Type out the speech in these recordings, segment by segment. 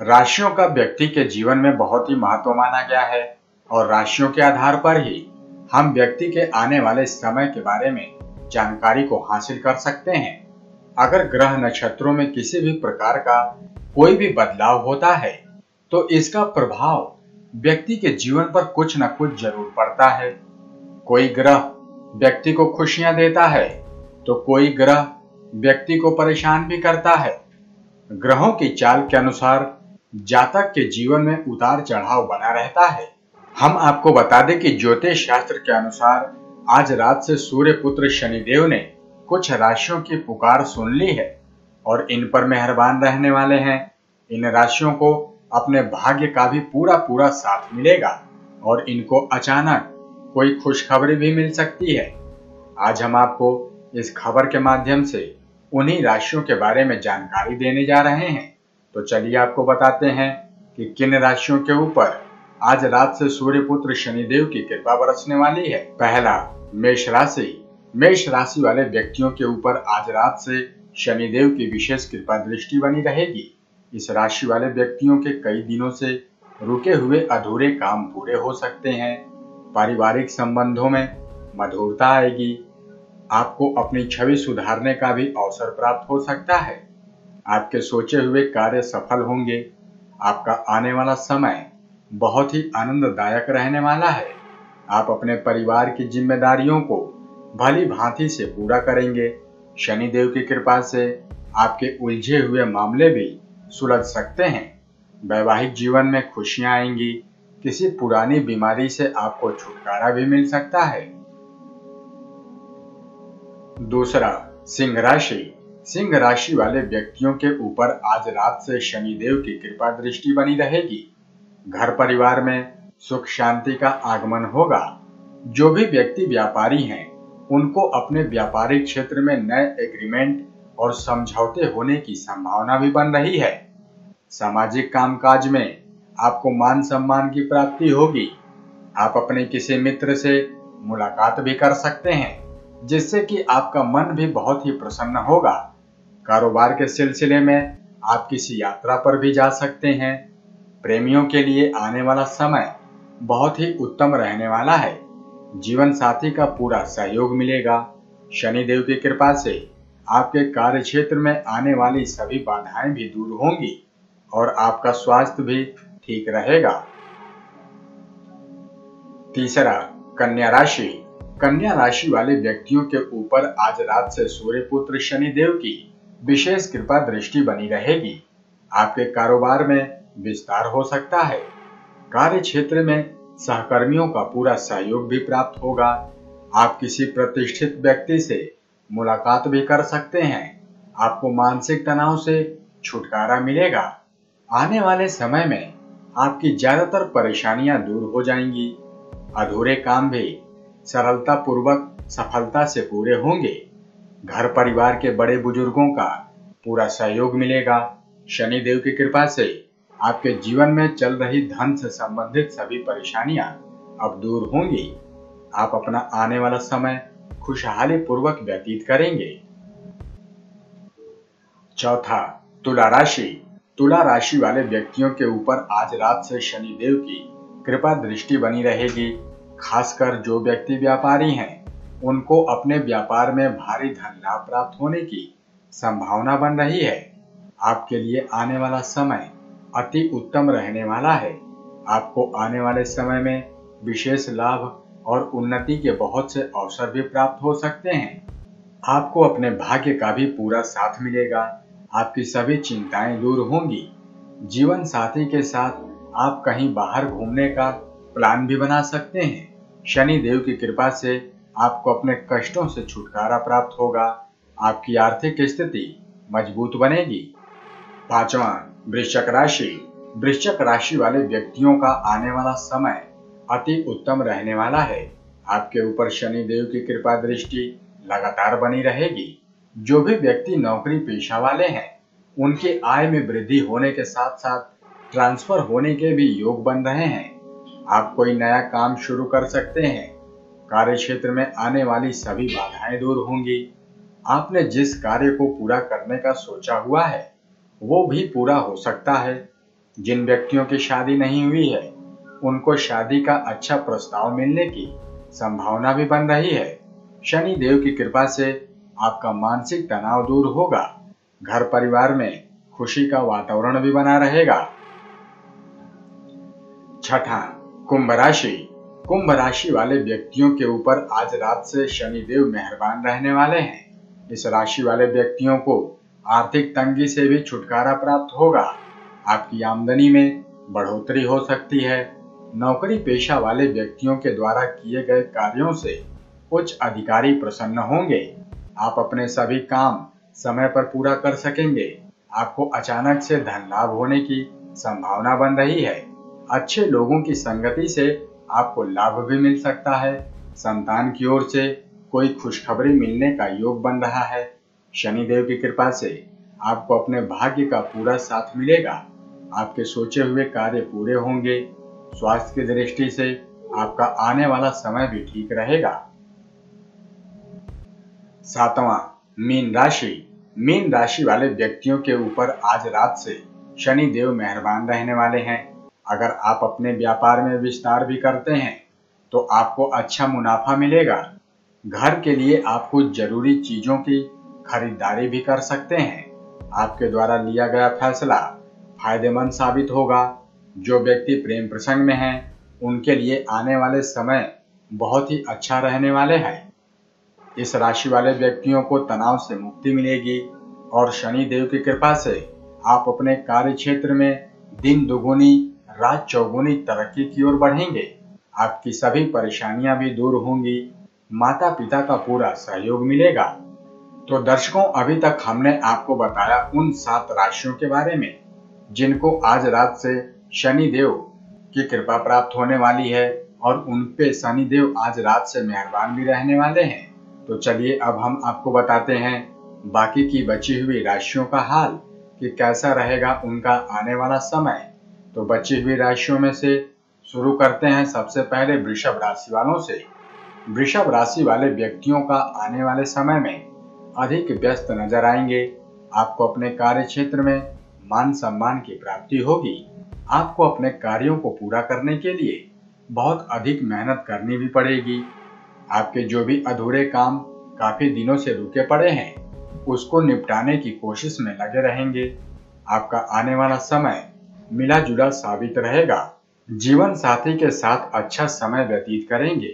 राशियों का व्यक्ति के जीवन में बहुत ही महत्व माना गया है और राशियों के आधार पर ही हम व्यक्ति के आने वाले समय के बारे में जानकारी को हासिल कर सकते हैं। अगर ग्रह नक्षत्रों में किसी भी प्रकार का कोई भी बदलाव होता है तो इसका प्रभाव व्यक्ति के जीवन पर कुछ न कुछ जरूर पड़ता है। कोई ग्रह व्यक्ति को खुशियां देता है तो कोई ग्रह व्यक्ति को परेशान भी करता है। ग्रहों की चाल के अनुसार जातक के जीवन में उतार चढ़ाव बना रहता है। हम आपको बता दें कि ज्योतिष शास्त्र के अनुसार आज रात से सूर्य पुत्र शनिदेव ने कुछ राशियों की पुकार सुन ली है और इन पर मेहरबान रहने वाले हैं। इन राशियों को अपने भाग्य का भी पूरा साथ मिलेगा और इनको अचानक कोई खुशखबरी भी मिल सकती है। आज हम आपको इस खबर के माध्यम से उन्हीं राशियों के बारे में जानकारी देने जा रहे हैं। तो चलिए आपको बताते हैं कि किन राशियों के ऊपर आज रात से सूर्य पुत्र शनिदेव की कृपा बरसने वाली है। पहला, मेष राशि। मेष राशि वाले व्यक्तियों के ऊपर आज रात से शनिदेव की विशेष कृपा दृष्टि बनी रहेगी। इस राशि वाले व्यक्तियों के कई दिनों से रुके हुए अधूरे काम पूरे हो सकते हैं। पारिवारिक संबंधों में मधुरता आएगी। आपको अपनी छवि सुधारने का भी अवसर प्राप्त हो सकता है। आपके सोचे हुए कार्य सफल होंगे। आपका आने वाला समय बहुत ही आनंददायक रहने वाला है। आप अपने परिवार की जिम्मेदारियों को भली भांति से पूरा करेंगे। शनिदेव की कृपा से आपके उलझे हुए मामले भी सुलझ सकते हैं। वैवाहिक जीवन में खुशियां आएंगी। किसी पुरानी बीमारी से आपको छुटकारा भी मिल सकता है। दूसरा, सिंह राशि। सिंह राशि वाले व्यक्तियों के ऊपर आज रात से शनिदेव की कृपा दृष्टि बनी रहेगी। घर परिवार में सुख शांति का आगमन होगा। जो भी व्यक्ति व्यापारी हैं, उनको अपने व्यापारिक क्षेत्र में नए एग्रीमेंट और समझौते होने की संभावना भी बन रही है। सामाजिक कामकाज में आपको मान सम्मान की प्राप्ति होगी। आप अपने किसी मित्र से मुलाकात भी कर सकते हैं, जिससे कि आपका मन भी बहुत ही प्रसन्न होगा। कारोबार के सिलसिले में आप किसी यात्रा पर भी जा सकते हैं। प्रेमियों के लिए आने वाला समय बहुत ही उत्तम रहने वाला है। जीवन साथी का पूरा सहयोग मिलेगा। शनिदेव की कृपा से आपके कार्य क्षेत्र में आने वाली सभी बाधाएं भी दूर होंगी और आपका स्वास्थ्य भी ठीक रहेगा। तीसरा, कन्या राशि। कन्या राशि वाले व्यक्तियों के ऊपर आज रात से सूर्य पुत्र शनिदेव की विशेष कृपा दृष्टि बनी रहेगी। आपके कारोबार में विस्तार हो सकता है। कार्य क्षेत्र में सहकर्मियों का पूरा सहयोग भी प्राप्त होगा। आप किसी प्रतिष्ठित व्यक्ति से मुलाकात भी कर सकते हैं। आपको मानसिक तनाव से छुटकारा मिलेगा। आने वाले समय में आपकी ज्यादातर परेशानियां दूर हो जाएंगी। अधूरे काम भी सरलता पूर्वक सफलता से पूरे होंगे। घर परिवार के बड़े बुजुर्गों का पूरा सहयोग मिलेगा। शनिदेव की कृपा से आपके जीवन में चल रही धन से संबंधित सभी परेशानियां अब दूर होंगी। आप अपना आने वाला समय खुशहाली पूर्वक व्यतीत करेंगे। चौथा, तुला राशि। तुला राशि वाले व्यक्तियों के ऊपर आज रात से शनिदेव की कृपा दृष्टि बनी रहेगी। खासकर जो व्यक्ति व्यापारी हैं, उनको अपने व्यापार में भारी धन लाभ प्राप्त होने की संभावना बन रही है। आपके लिए आने वाला समय अति उत्तम रहने वाला है। आपको आने वाले समय में विशेष लाभ और उन्नति के बहुत से अवसर भी प्राप्त हो सकते हैं। आपको अपने भाग्य का भी पूरा साथ मिलेगा। आपकी सभी चिंताएं दूर होंगी। जीवन साथी के साथ आप कहीं बाहर घूमने का प्लान भी बना सकते हैं। शनि देव की कृपा से आपको अपने कष्टों से छुटकारा प्राप्त होगा। आपकी आर्थिक स्थिति मजबूत बनेगी। पांचवा, वृश्चिक राशि। वृश्चिक राशि वाले व्यक्तियों का आने वाला समय अति उत्तम रहने वाला है। आपके ऊपर शनि देव की कृपा दृष्टि लगातार बनी रहेगी। जो भी व्यक्ति नौकरी पेशा वाले हैं, उनकी आय में वृद्धि होने के साथ साथ ट्रांसफर होने के भी योग बन रहे हैं। आप कोई नया काम शुरू कर सकते हैं। कार्य क्षेत्र में आने वाली सभी बाधाएं दूर होंगी। आपने जिस कार्य को पूरा करने का सोचा हुआ है, वो भी पूरा हो सकता है। जिन व्यक्तियों की शादी नहीं हुई है उनको शादी का अच्छा प्रस्ताव मिलने की संभावना भी बन रही है। शनि देव की कृपा से आपका मानसिक तनाव दूर होगा। घर परिवार में खुशी का वातावरण भी बना रहेगा। छठा, कुंभ राशि। कुंभ राशि वाले व्यक्तियों के ऊपर आज रात से शनि देव मेहरबान रहने वाले हैं। इस राशि वाले व्यक्तियों को आर्थिक तंगी से भी छुटकारा प्राप्त होगा। आपकी आमदनी में बढ़ोतरी हो सकती है। नौकरी पेशा वाले व्यक्तियों के द्वारा किए गए कार्यों से उच्च अधिकारी प्रसन्न होंगे। आप अपने सभी काम समय पर पूरा कर सकेंगे। आपको अचानक से धन लाभ होने की संभावना बन रही है। अच्छे लोगों की संगति से आपको लाभ भी मिल सकता है। संतान की ओर से कोई खुशखबरी मिलने का योग बन रहा है। शनिदेव की कृपा से आपको अपने भाग्य का पूरा साथ मिलेगा। आपके सोचे हुए कार्य पूरे होंगे। स्वास्थ्य की दृष्टि से आपका आने वाला समय भी ठीक रहेगा। सातवां, मीन राशि। मीन राशि वाले व्यक्तियों के ऊपर आज रात से शनि देव मेहरबान रहने वाले हैं। अगर आप अपने व्यापार में विस्तार भी करते हैं तो आपको अच्छा मुनाफा मिलेगा। घर के लिए आप कुछ जरूरी चीजों की खरीदारी भी कर सकते हैं। आपके द्वारा लिया गया फैसला फायदेमंद साबित होगा। जो व्यक्ति प्रेम प्रसंग में हैं, उनके लिए आने वाले समय बहुत ही अच्छा रहने वाले हैं। इस राशि वाले व्यक्तियों को तनाव से मुक्ति मिलेगी और शनि देव की कृपा से आप अपने कार्य क्षेत्र में दिन दुगुनी रात चौगुनी तरक्की की ओर बढ़ेंगे। आपकी सभी परेशानियां भी दूर होंगी। माता पिता का पूरा सहयोग मिलेगा। तो दर्शकों, अभी तक हमने आपको बताया उन 7 राशियों के बारे में जिनको आज रात से शनि देव की कृपा प्राप्त होने वाली है और उन पे शनि देव आज रात से मेहरबान भी रहने वाले हैं। तो चलिए अब हम आपको बताते हैं बाकी की बची हुई राशियों का हाल कि कैसा रहेगा उनका आने वाला समय। तो बची हुई राशियों में से शुरू करते हैं सबसे पहले वृषभ राशि वालों से। वृषभ राशि वाले व्यक्तियों का आने वाले समय में अधिक व्यस्त नजर आएंगे। आपको अपने कार्य क्षेत्र में मान सम्मान की प्राप्ति होगी। आपको अपने कार्यों को पूरा करने के लिए बहुत अधिक मेहनत करनी भी पड़ेगी। आपके जो भी अधूरे काम काफी दिनों से रुके पड़े हैं उसको निपटाने की कोशिश में लगे रहेंगे। आपका आने वाला समय मिला जुला साबित रहेगा। जीवन साथी के साथ अच्छा समय व्यतीत करेंगे।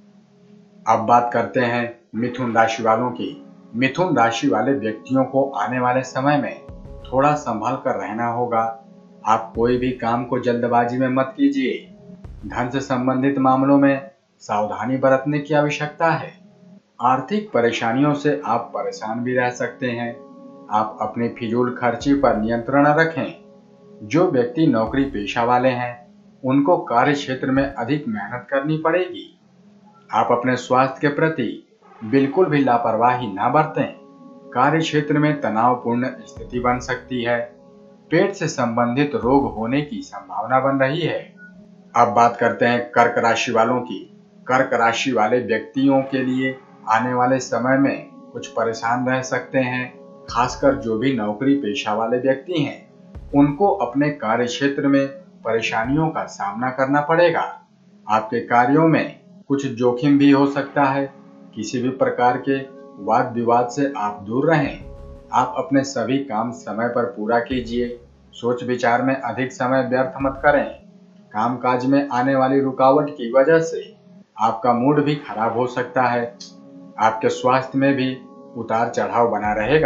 अब बात करते हैं मिथुन राशि वालों की। मिथुन राशि वाले व्यक्तियों को आने वाले समय में थोड़ा संभल कर रहना होगा। आप कोई भी काम को जल्दबाजी में मत कीजिए। धन से संबंधित मामलों में सावधानी बरतने की आवश्यकता है। आर्थिक परेशानियों से आप परेशान भी रह सकते हैं। आप अपनी फिजूल खर्ची पर नियंत्रण रखें। जो व्यक्ति नौकरी पेशा वाले हैं उनको कार्य क्षेत्र में अधिक मेहनत करनी पड़ेगी। आप अपने स्वास्थ्य के प्रति बिल्कुल भी लापरवाही ना बरतें। कार्य क्षेत्र में तनावपूर्ण स्थिति बन सकती है। पेट से संबंधित रोग होने की संभावना बन रही है। अब बात करते हैं कर्क राशि वालों की। कर्क राशि वाले व्यक्तियों के लिए आने वाले समय में कुछ परेशान रह सकते हैं। खासकर जो भी नौकरी पेशा वाले व्यक्ति हैं उनको अपने कार्य क्षेत्र में परेशानियों का सामना करना पड़ेगा। आपके कार्यों में कुछ जोखिम भी हो सकता है। किसी भी प्रकार के वाद विवाद से आप दूर रहें। आप अपने सभी काम समय पर पूरा कीजिए। सोच विचार में अधिक समय व्यर्थ मत करें। कामकाज में आने वाली रुकावट की वजह से आपका मूड भी खराब हो सकता है। आपके स्वास्थ्य में भी उतार चढ़ाव बना रहेगा।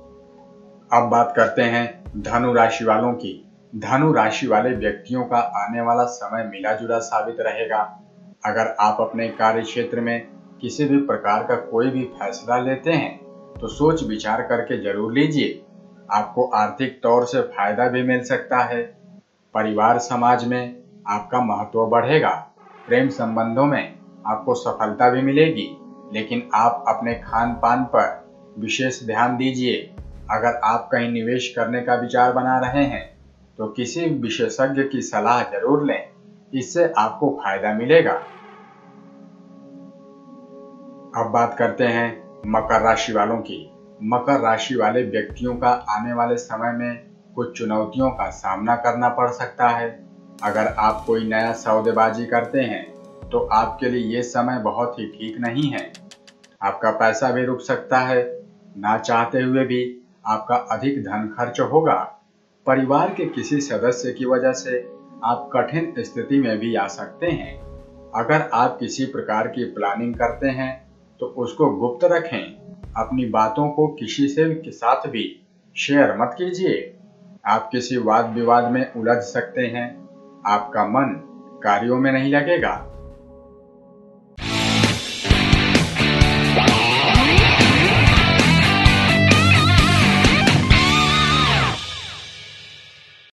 अब बात करते हैं धनु राशि वालों की। धनु राशि वाले व्यक्तियों का आने वाला समय मिला जुला साबित रहेगा। अगर आप अपने कार्य क्षेत्र में किसी भी प्रकार का कोई भी फैसला लेते हैं तो सोच विचार करके जरूर लीजिए। आपको आर्थिक तौर से फायदा भी मिल सकता है। परिवार समाज में आपका महत्व बढ़ेगा। प्रेम संबंधों में आपको सफलता भी मिलेगी, लेकिन आप अपने खान पान पर विशेष ध्यान दीजिए। अगर आप कहीं निवेश करने का विचार बना रहे हैं तो किसी विशेषज्ञ की सलाह जरूर लें। इससे आपको फायदा मिलेगा। अब बात करते हैं मकर राशि वालों की। मकर राशि वाले व्यक्तियों का आने वाले समय में कुछ चुनौतियों का सामना करना पड़ सकता है। अगर आप कोई नया सौदेबाजी करते हैं तो आपके लिए ये समय बहुत ही ठीक नहीं है। आपका पैसा भी रुक सकता है। ना चाहते हुए भी आपका अधिक धन खर्च होगा। परिवार के किसी सदस्य की वजह से आप कठिन स्थिति में भी आ सकते हैं। अगर आप किसी प्रकार की प्लानिंग करते हैं तो उसको गुप्त रखें। अपनी बातों को किसी से के साथ भी शेयर मत कीजिए। आप किसी वाद विवाद में उलझ सकते हैं। आपका मन कार्यों में नहीं लगेगा।